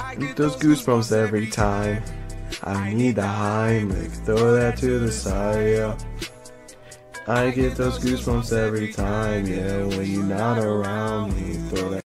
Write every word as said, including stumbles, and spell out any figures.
Get those goosebumps every time. I need the Heimlich, throw that to the side, yeah. I get those goosebumps every time, yeah. When you're not around me, throw that